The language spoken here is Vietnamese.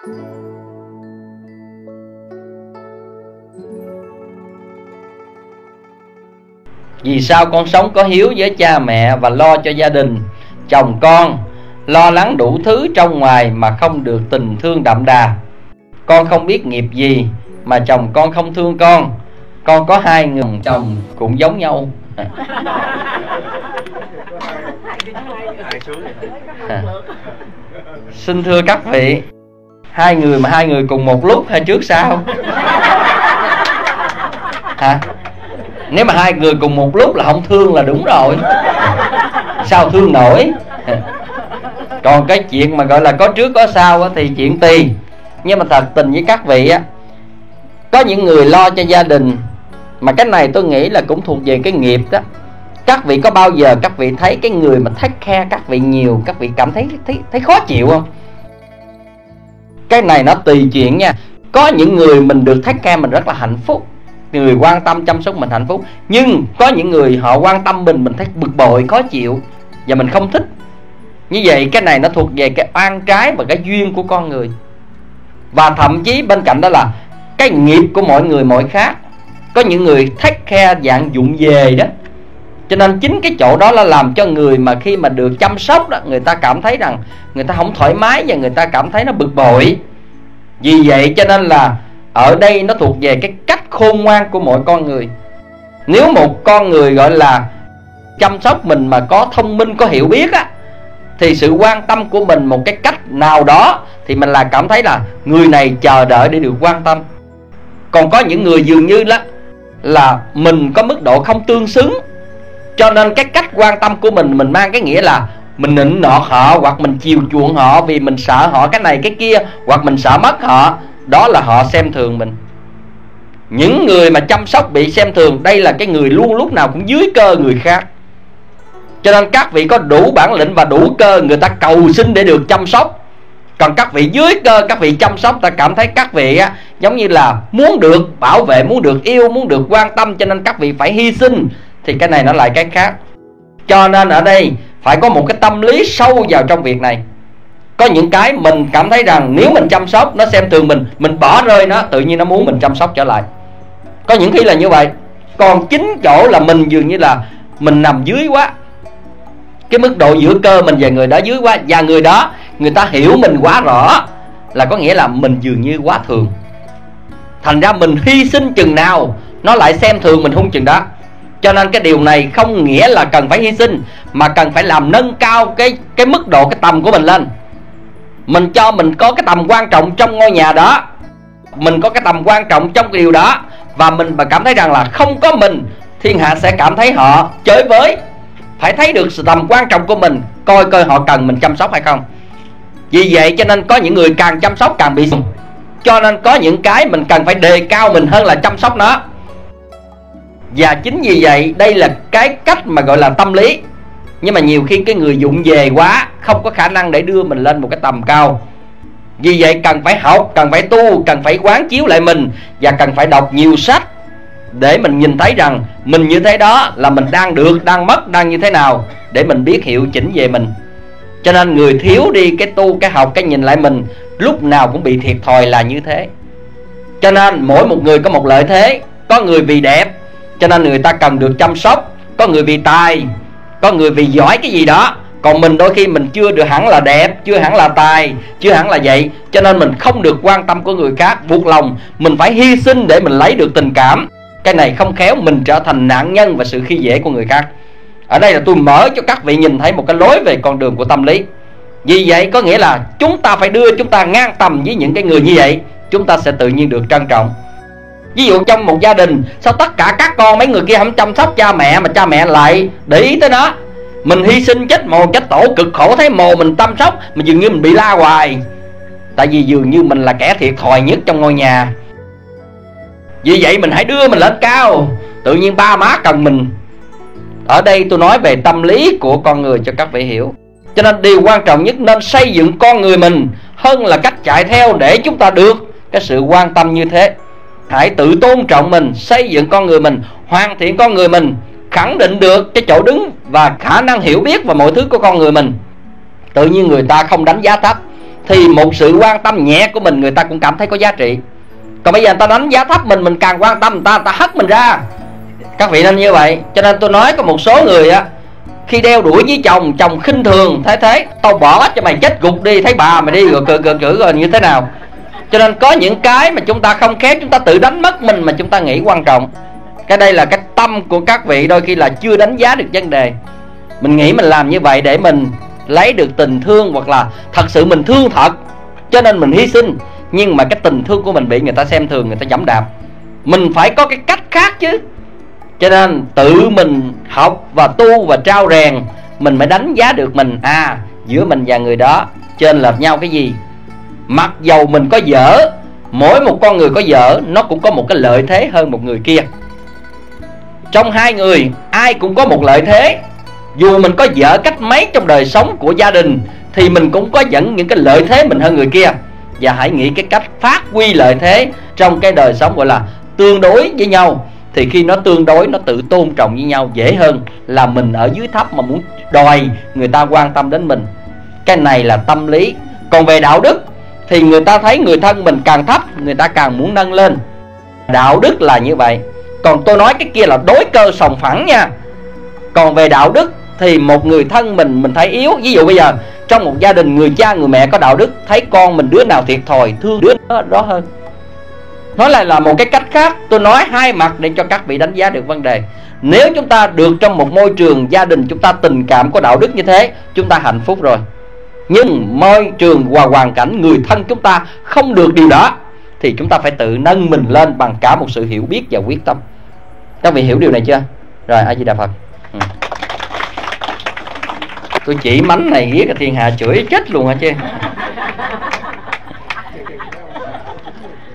Vì sao con sống có hiếu với cha mẹ và lo cho gia đình chồng con, lo lắng đủ thứ trong ngoài mà không được tình thương đậm đà? Con không biết nghiệp gì mà chồng con không thương con. Con có 2 người chồng cũng giống nhau. Xin thưa các vị, 2 người mà 2 người cùng một lúc hay trước sau? Hả? Nếu mà 2 người cùng một lúc là không thương là đúng rồi. Sao thương nổi? Còn cái chuyện mà gọi là có trước có sau thì chuyện tùy. Nhưng mà thật tình với các vị á, có những người lo cho gia đình, mà cái này tôi nghĩ là cũng thuộc về cái nghiệp đó. Các vị có bao giờ các vị thấy cái người mà take care các vị nhiều, các vị cảm thấy khó chịu không? Cái này nó tùy chuyện nha. Có những người mình được take care mình rất là hạnh phúc, người quan tâm chăm sóc mình hạnh phúc. Nhưng có những người họ quan tâm mình thấy bực bội, khó chịu và mình không thích. Như vậy cái này nó thuộc về cái oan trái và cái duyên của con người. Và thậm chí bên cạnh đó là cái nghiệp của mọi người mỗi khác. Có những người take care dạng vụng về đó. Cho nên chính cái chỗ đó là làm cho người mà khi mà được chăm sóc đó, người ta cảm thấy rằng người ta không thoải mái và người ta cảm thấy nó bực bội. Vì vậy cho nên là ở đây nó thuộc về cái cách khôn ngoan của mỗi con người. Nếu một con người gọi là chăm sóc mình mà có thông minh, có hiểu biết á, thì sự quan tâm của mình một cái cách nào đó thì mình là cảm thấy là người này chờ đợi để được quan tâm. Còn có những người dường như là mình có mức độ không tương xứng, cho nên cái cách quan tâm của mình mang cái nghĩa là mình nịnh nọt họ, hoặc mình chiều chuộng họ vì mình sợ họ cái này cái kia, hoặc mình sợ mất họ. Đó là họ xem thường mình. Những người mà chăm sóc bị xem thường, đây là cái người luôn lúc nào cũng dưới cơ người khác. Cho nên các vị có đủ bản lĩnh và đủ cơ, người ta cầu xin để được chăm sóc. Còn các vị dưới cơ, các vị chăm sóc, ta cảm thấy các vị á, giống như là muốn được bảo vệ, muốn được yêu, muốn được quan tâm, cho nên các vị phải hy sinh. Thì cái này nó lại cái khác. Cho nên ở đây phải có một cái tâm lý sâu vào trong việc này. Có những cái mình cảm thấy rằng nếu mình chăm sóc, nó xem thường mình bỏ rơi nó, tự nhiên nó muốn mình chăm sóc trở lại. Có những khi là như vậy. Còn chính chỗ là mình dường như là mình nằm dưới quá, cái mức độ giữa cơ mình và người đó dưới quá, và người đó người ta hiểu mình quá rõ, là có nghĩa là mình dường như quá thường. Thành ra mình hy sinh chừng nào nó lại xem thường mình hung chừng đó. Cho nên cái điều này không nghĩa là cần phải hy sinh, mà cần phải làm nâng cao cái mức độ, cái tầm của mình lên. Mình cho mình có cái tầm quan trọng trong ngôi nhà đó, mình có cái tầm quan trọng trong cái điều đó, và mình cảm thấy rằng là không có mình, thiên hạ sẽ cảm thấy họ chới với. Phải thấy được sự tầm quan trọng của mình, coi họ cần mình chăm sóc hay không. Vì vậy cho nên có những người càng chăm sóc càng bị. Cho nên có những cái mình cần phải đề cao mình hơn là chăm sóc nó. Và chính vì vậy đây là cái cách mà gọi là tâm lý. Nhưng mà nhiều khi cái người vụng về quá, không có khả năng để đưa mình lên một cái tầm cao. Vì vậy cần phải học, cần phải tu, cần phải quán chiếu lại mình, và cần phải đọc nhiều sách để mình nhìn thấy rằng mình như thế đó là mình đang được, đang mất, đang như thế nào, để mình biết hiệu chỉnh về mình. Cho nên người thiếu đi cái tu, cái học, cái nhìn lại mình, lúc nào cũng bị thiệt thòi là như thế. Cho nên mỗi một người có một lợi thế. Có người vì đẹp cho nên người ta cần được chăm sóc, có người vì tài, có người vì giỏi cái gì đó. Còn mình đôi khi mình chưa được hẳn là đẹp, chưa hẳn là tài, chưa hẳn là vậy, cho nên mình không được quan tâm của người khác, buộc lòng mình phải hy sinh để mình lấy được tình cảm. Cái này không khéo mình trở thành nạn nhân và sự khi dễ của người khác. Ở đây là tôi mở cho các vị nhìn thấy một cái lối về con đường của tâm lý. Vì vậy có nghĩa là chúng ta phải đưa chúng ta ngang tầm với những cái người như vậy, chúng ta sẽ tự nhiên được trân trọng. Ví dụ trong một gia đình, sao tất cả các con mấy người kia không chăm sóc cha mẹ, mà cha mẹ lại để ý tới nó. Mình hy sinh chết mồ chết tổ, cực khổ thấy mồ mình chăm sóc, mà dường như mình bị la hoài. Tại vì dường như mình là kẻ thiệt thòi nhất trong ngôi nhà. Vì vậy mình hãy đưa mình lên cao, tự nhiên ba má cần mình. Ở đây tôi nói về tâm lý của con người cho các vị hiểu. Cho nên điều quan trọng nhất nên xây dựng con người mình hơn là cách chạy theo để chúng ta được cái sự quan tâm như thế. Hãy tự tôn trọng mình, xây dựng con người mình, hoàn thiện con người mình, khẳng định được cái chỗ đứng và khả năng hiểu biết và mọi thứ của con người mình. Tự nhiên người ta không đánh giá thấp. thì một sự quan tâm nhẹ của mình người ta cũng cảm thấy có giá trị. Còn bây giờ người ta đánh giá thấp mình càng quan tâm người ta hất mình ra. Các vị nên như vậy. Cho nên tôi nói có một số người á, khi đeo đuổi với chồng, chồng khinh thường thế tao bỏ cho mày chết gục đi, thấy bà mày đi rồi cự rồi như thế nào. Cho nên có những cái mà chúng ta không khéo, chúng ta tự đánh mất mình mà chúng ta nghĩ quan trọng. Cái đây là cái tâm của các vị đôi khi là chưa đánh giá được vấn đề. Mình nghĩ mình làm như vậy để mình lấy được tình thương, hoặc là thật sự mình thương thật cho nên mình hy sinh. Nhưng mà cái tình thương của mình bị người ta xem thường, người ta giẫm đạp. Mình phải có cái cách khác chứ. Cho nên tự mình học và tu và trau rèn, mình mới đánh giá được mình. Giữa mình và người đó chênh lệch nhau cái gì. Mặc dầu mình có dở, mỗi một con người có dở, nó cũng có một cái lợi thế hơn một người kia. Trong hai người ai cũng có một lợi thế. Dù mình có dở cách mấy trong đời sống của gia đình thì mình cũng có dẫn những cái lợi thế mình hơn người kia. Và hãy nghĩ cái cách phát huy lợi thế trong cái đời sống gọi là tương đối với nhau. Thì khi nó tương đối, nó tự tôn trọng với nhau dễ hơn là mình ở dưới thấp mà muốn đòi người ta quan tâm đến mình. Cái này là tâm lý. Còn về đạo đức thì người ta thấy người thân mình càng thấp, người ta càng muốn nâng lên. Đạo đức là như vậy. Còn tôi nói cái kia là đối cơ sòng phẳng nha. Còn về đạo đức thì một người thân mình thấy yếu. Ví dụ bây giờ trong một gia đình, người cha người mẹ có đạo đức, thấy con mình đứa nào thiệt thòi, thương đứa đó hơn. Nói lại là một cái cách khác. Tôi nói hai mặt để cho các vị đánh giá được vấn đề. Nếu chúng ta được trong một môi trường gia đình chúng ta tình cảm có đạo đức như thế, chúng ta hạnh phúc rồi. Nhưng môi trường và hoàn cảnh người thân chúng ta không được điều đó, thì chúng ta phải tự nâng mình lên bằng cả một sự hiểu biết và quyết tâm. Các vị hiểu điều này chưa? Rồi, A Di Đà Phật. Tôi chỉ mánh này ghét cái thiên hạ chửi chết luôn hả chứ.